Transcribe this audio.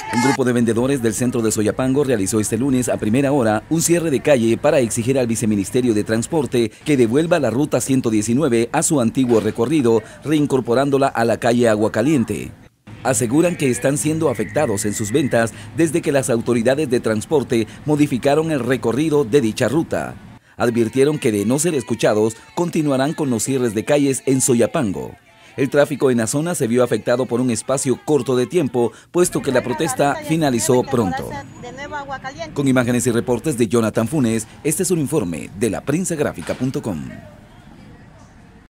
Un grupo de vendedores del centro de Soyapango realizó este lunes a primera hora un cierre de calle para exigir al Viceministerio de Transporte que devuelva la ruta 119 a su antiguo recorrido, reincorporándola a la calle Agua Caliente. Aseguran que están siendo afectados en sus ventas desde que las autoridades de transporte modificaron el recorrido de dicha ruta. Advirtieron que de no ser escuchados, continuarán con los cierres de calles en Soyapango. El tráfico en la zona se vio afectado por un espacio corto de tiempo, puesto que la protesta finalizó pronto. Con imágenes y reportes de Jonathan Funes, este es un informe de laprensagrafica.com.